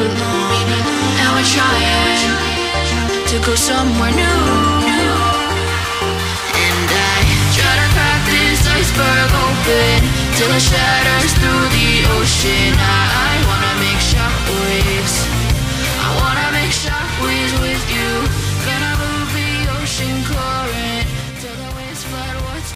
belong. And we're trying to go somewhere new. And I try to crack this iceberg open till it shatters through the ocean. I wanna make shockwaves. I wanna make shockwaves with you. Gonna move the ocean current till the waves flood what's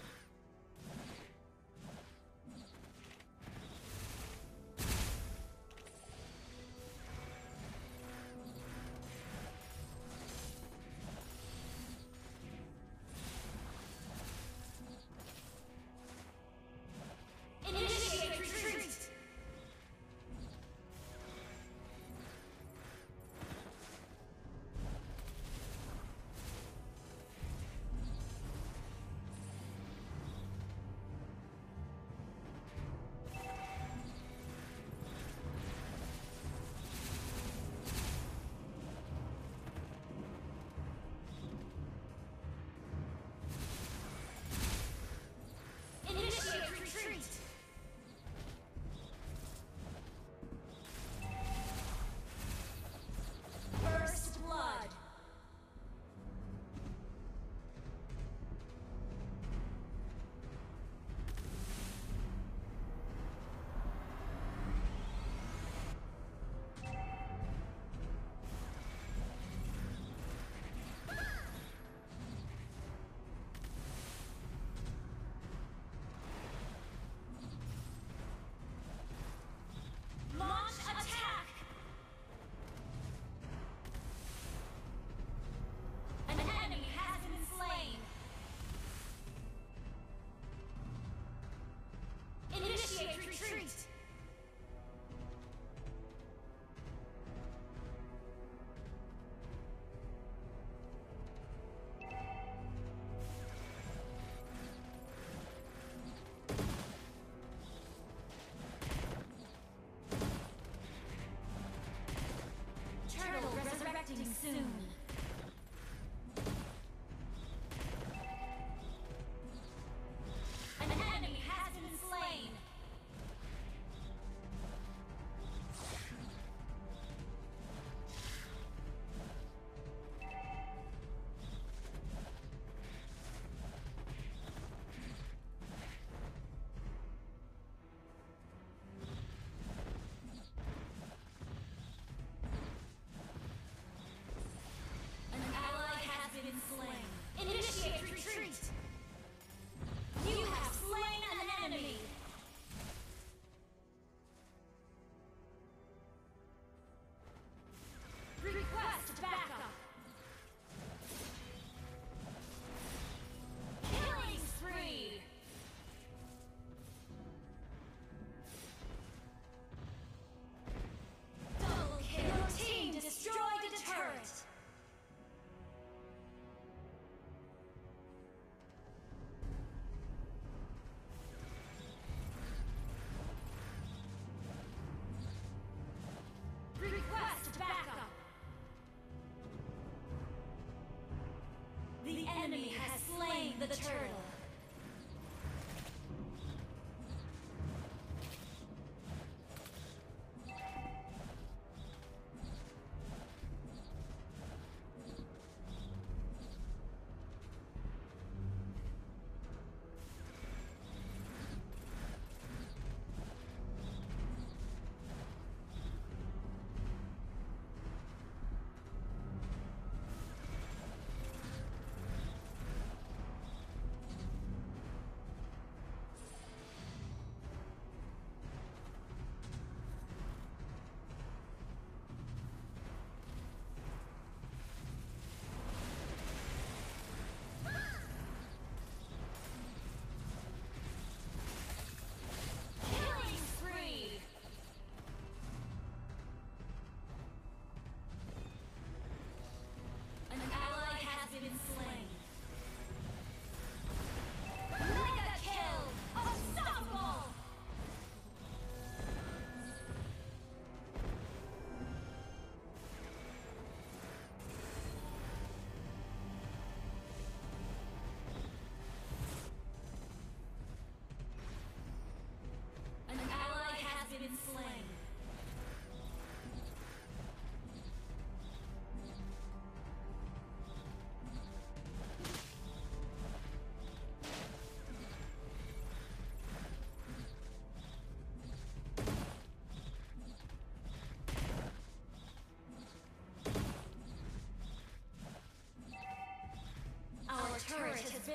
soon. An enemy has been slain. Initiate retreat! You have slain an enemy! Request backup! Killing spree! Double kill! Your team destroyed a turret! Request backup! The enemy has slain the turtle.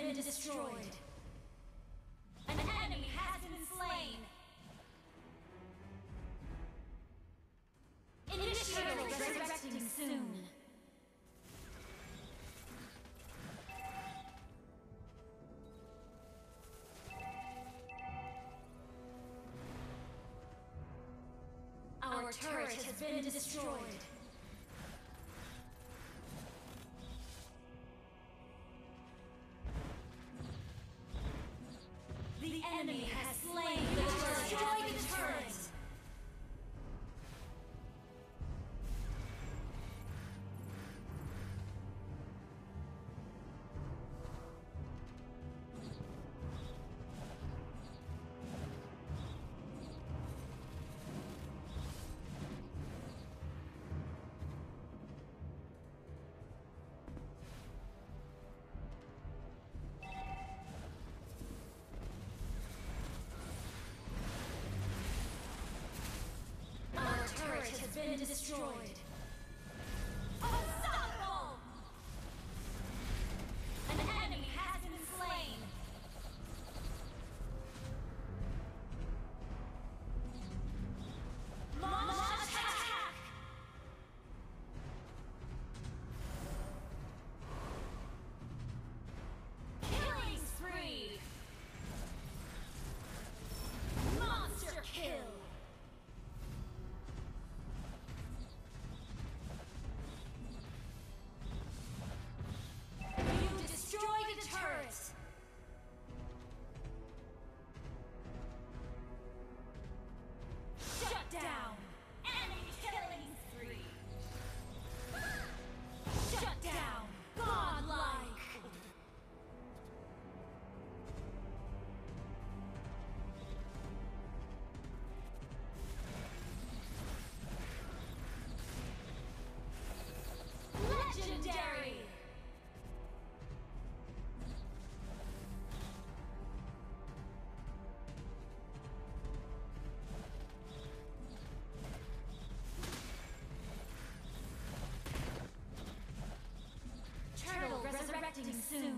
been destroyed. An enemy has been slain. Initiating resurrecting soon. Our turret has been destroyed. The enemy has slain the turret. Destroy the turret. Has been destroyed. Unstoppable! An enemy has been slain. Launch attack! Killing spree! Monster kill! Down! Enemy killing spree! Shut down! Godlike! Legendary! Resurrecting soon.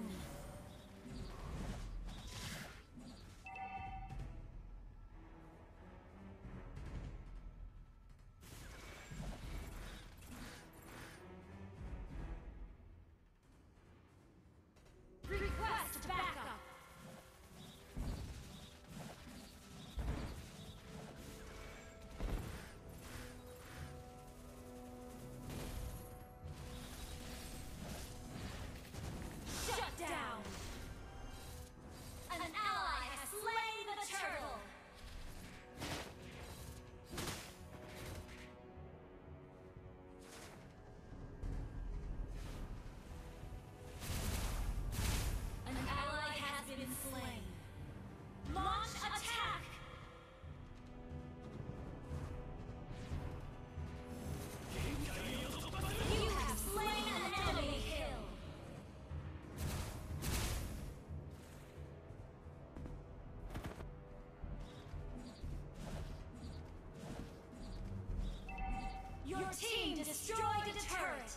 Request backup. Down! An ally has slain the turtle! An ally has been slain. Launch attack! You have slain an enemy kill! Your team destroyed a turret!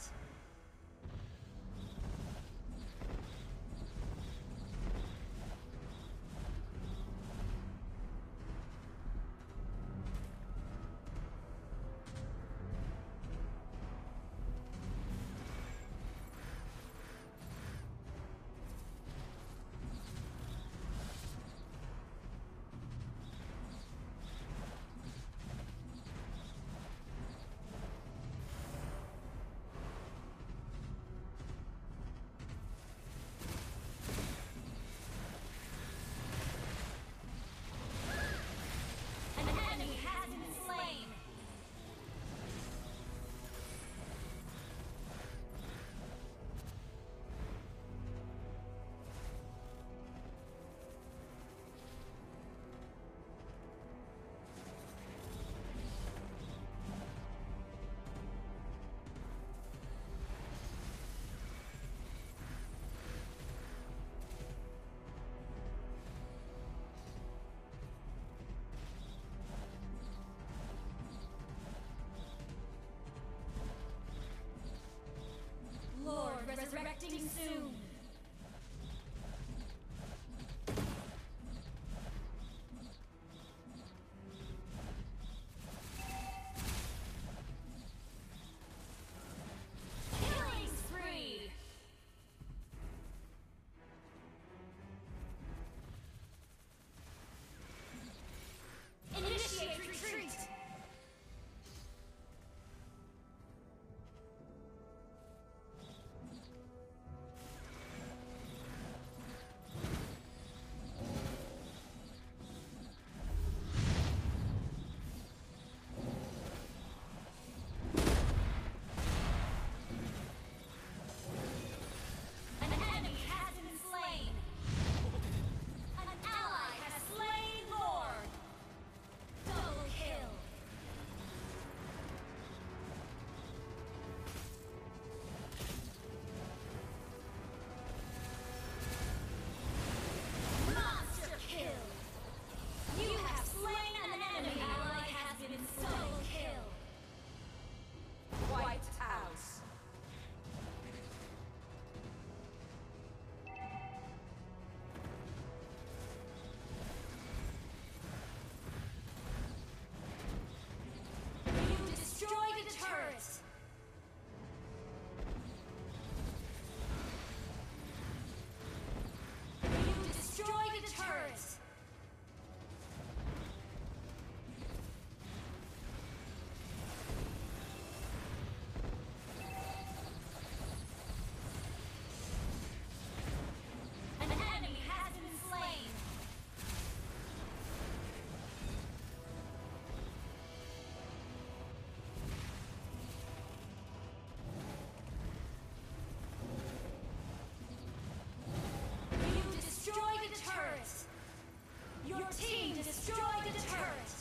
Lord resurrecting soon. team destroyed a turret.